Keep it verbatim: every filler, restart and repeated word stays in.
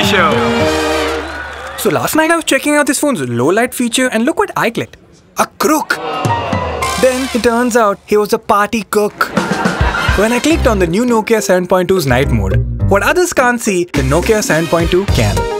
T V show. So last night I was checking out this phone's low light feature and look what I clicked. A crook! Then it turns out he was a party cook. When I clicked on the new Nokia seven point two's night mode, what others can't see, the Nokia seven point two can.